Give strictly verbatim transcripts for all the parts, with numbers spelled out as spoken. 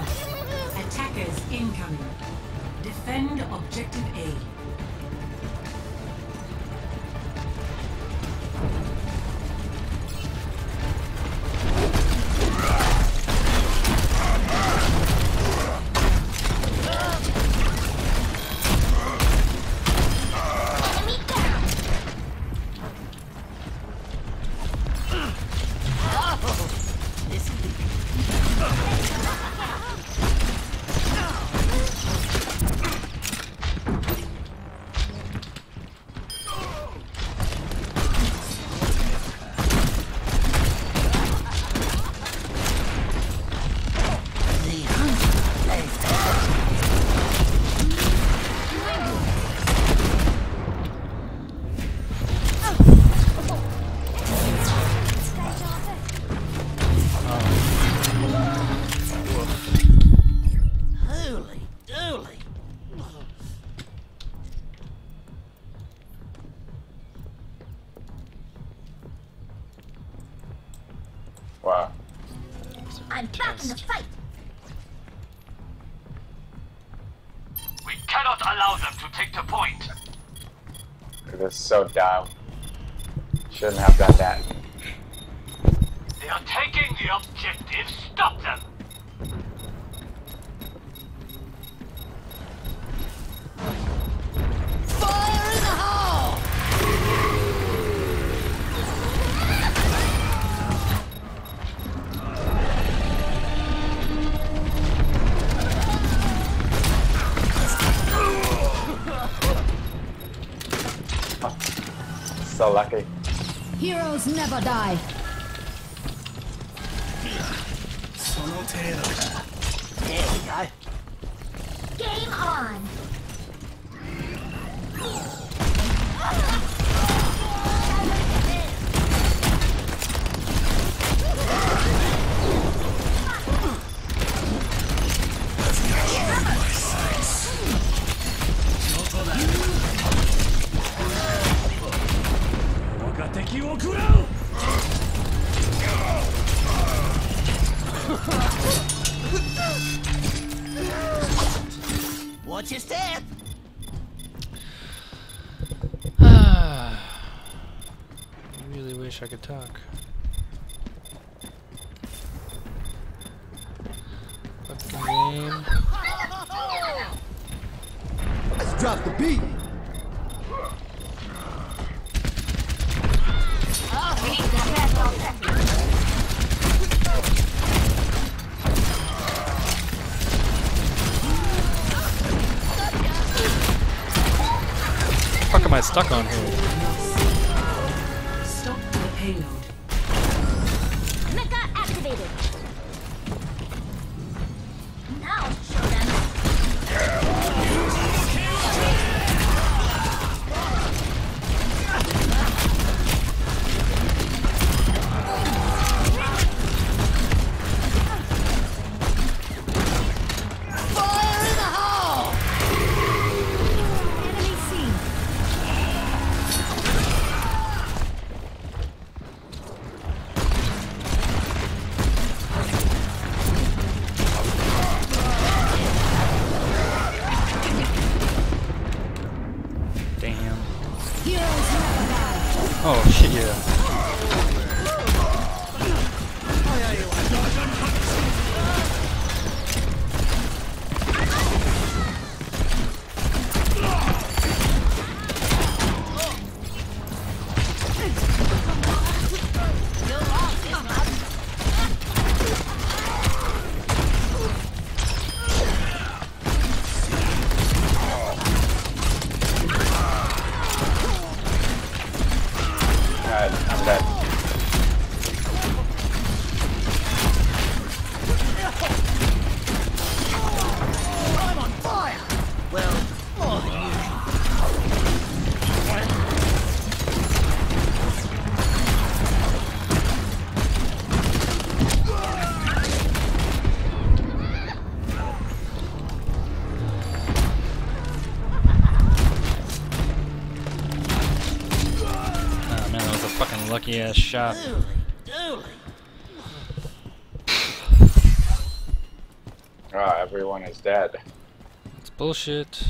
Attackers incoming. Defend objective A. Wow. I'm back in the fight. We cannot allow them to take the point. This is so dumb. Shouldn't have done that. They are taking the objective. Stop them. Fire in the hole! So lucky. Heroes never die. There we go. Game on. Watch your step. I really wish I could talk. Fucking game. Let's drop the beat. Fuck am I stuck on here? Stop the payload. Mecha activated. Now show them. Fire in the hole! Enemy seen. Damn. Heroes never die. Oh shit, yeah. Alright, I'm dead. I'm on fire. Well, more than usual. Oh man, that was a fucking lucky ass shot. Dooley, Dooley. Ah, everyone is dead. It's bullshit.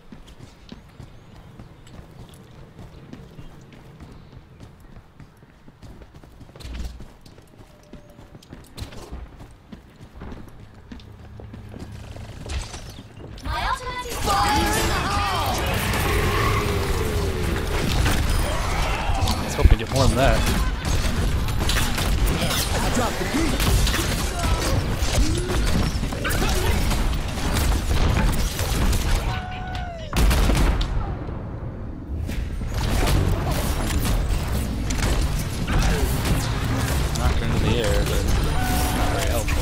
My ultimate is fire in the hole! I was hoping to get more than that. I dropped the beat. Knocked into the air, but not very helpful.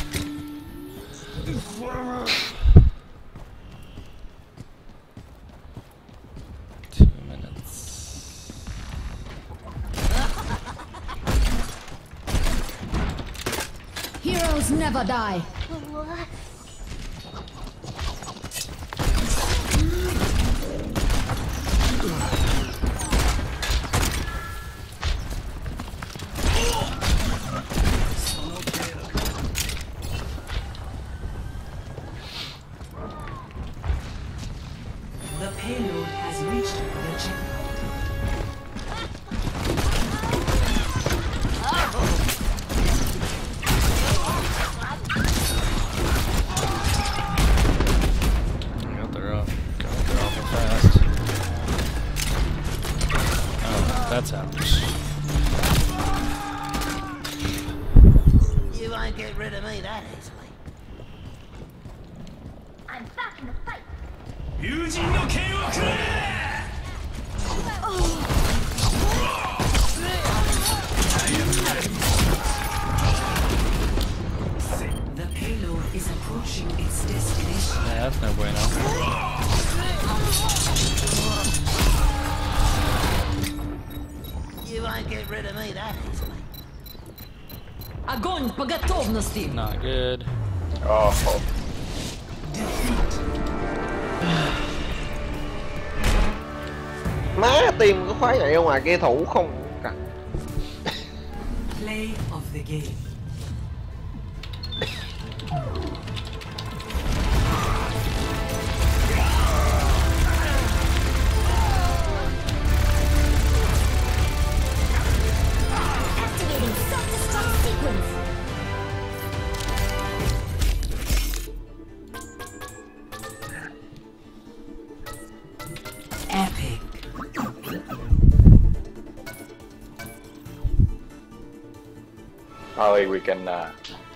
Two minutes. Heroes never die. The payload has reached the checkpoint. Got their off. Got their off fast. Oh, that's out. You won't get rid of me that easily. I'm back in the fight. The payload is approaching its destination. Yeah, that's no bueno. You won't get rid of me that easily. Огонь по готовности. Not good. Oh, Má tìm cái khóa chạy ra ngoài kia thủ không cả. Play of the game. Activating self-destruct sequence. Epic. Ollie, we can uh,